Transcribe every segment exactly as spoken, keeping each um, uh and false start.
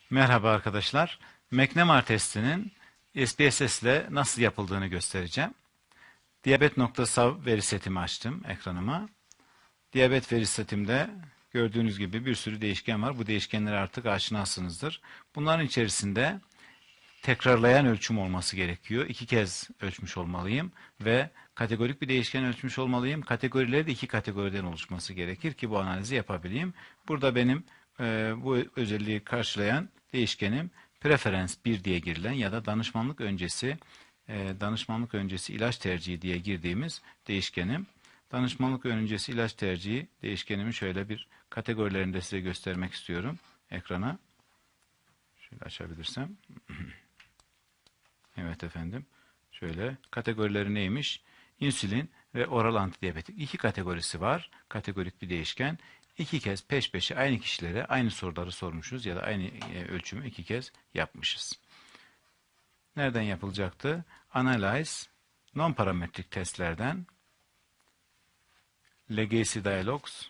Merhaba arkadaşlar. McNemar testinin S P S S ile nasıl yapıldığını göstereceğim. Diyabet.sav veri setimi açtım ekranıma. Diyabet veri setimde gördüğünüz gibi bir sürü değişken var. Bu değişkenlere artık aşinasınızdır. Bunların içerisinde tekrarlayan ölçüm olması gerekiyor. İki kez ölçmüş olmalıyım ve kategorik bir değişken ölçmüş olmalıyım. Kategorileri de iki kategoriden oluşması gerekir ki bu analizi yapabileyim. Burada benim e, bu özelliği karşılayan değişkenim preferans bir diye girilen ya da danışmanlık öncesi e, danışmanlık öncesi ilaç tercihi diye girdiğimiz değişkenim. Danışmanlık öncesi ilaç tercihi değişkenimi şöyle bir kategorilerinde size göstermek istiyorum ekrana. Şöyle açabilirsem. Evet efendim. Şöyle kategorileri neymiş? İnsülin ve oral antidiyabetik. İki kategorisi var. Kategorik bir değişken. İki kez peş peşe aynı kişilere aynı soruları sormuşuz ya da aynı e, ölçümü iki kez yapmışız. Nereden yapılacaktı? Analyze non-parametrik testlerden Legacy Dialogs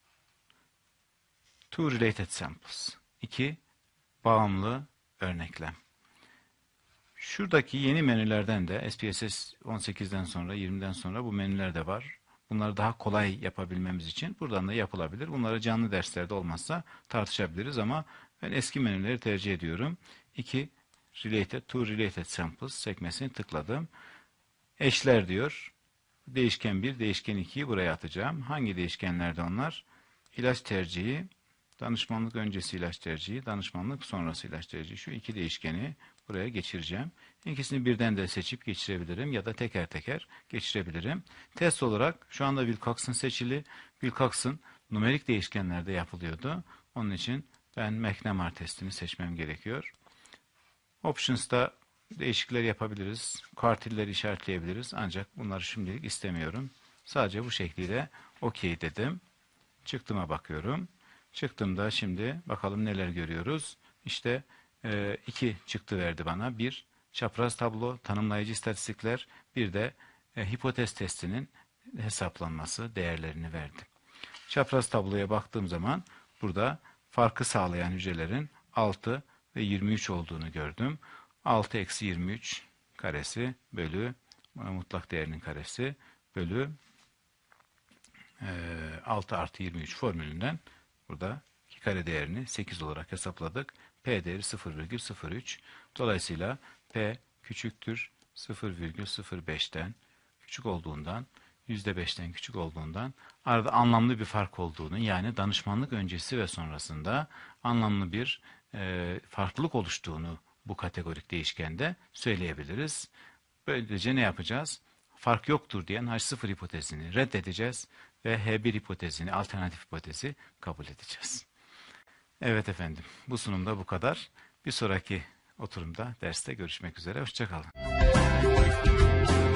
Two Related Samples. İki bağımlı örneklem. Şuradaki yeni menülerden de S P S S on sekizden sonra yirmiden sonra bu menüler de var. Bunları daha kolay yapabilmemiz için buradan da yapılabilir. Bunları canlı derslerde olmazsa tartışabiliriz ama ben eski menüleri tercih ediyorum. iki Related to Related Samples sekmesini tıkladım. Eşler diyor. Değişken bir, değişken ikiyi buraya atacağım. Hangi değişkenlerde onlar? İlaç tercihi, danışmanlık öncesi ilaç tercihi, danışmanlık sonrası ilaç tercihi. Şu iki değişkeni buraya geçireceğim. İkisini birden de seçip geçirebilirim ya da teker teker geçirebilirim. Test olarak şu anda Wilcoxon seçili. Wilcoxon numerik değişkenlerde yapılıyordu. Onun için ben McNemar testini seçmem gerekiyor. Options'ta değişiklikler yapabiliriz. Kuartilleri işaretleyebiliriz. Ancak bunları şimdilik istemiyorum. Sadece bu şekliyle OK dedim. Çıktıma bakıyorum. Çıktığımda şimdi bakalım neler görüyoruz. İşte e, iki çıktı verdi bana. Bir çapraz tablo, tanımlayıcı istatistikler, bir de e, hipotez testinin hesaplanması değerlerini verdi. Çapraz tabloya baktığım zaman burada farkı sağlayan hücrelerin altı ve yirmi üç olduğunu gördüm. altı eksi yirmi üç karesi bölü mutlak değerinin karesi bölü altı artı yirmi üç formülünden burada iki kare değerini sekiz olarak hesapladık. P değeri sıfır virgül sıfır üç. Dolayısıyla P küçüktür sıfır virgül sıfır beşten küçük olduğundan yüzde beşten küçük olduğundan arada anlamlı bir fark olduğunu yani danışmanlık öncesi ve sonrasında anlamlı bir e, farklılık oluştuğunu bu kategorik değişkende söyleyebiliriz. Böylece ne yapacağız? Fark yoktur diyen H sıfır hipotezini reddedeceğiz ve H bir hipotezini, alternatif hipotezi kabul edeceğiz. Evet efendim, bu sunumda bu kadar. Bir sonraki oturumda, derste görüşmek üzere. Hoşça kalın.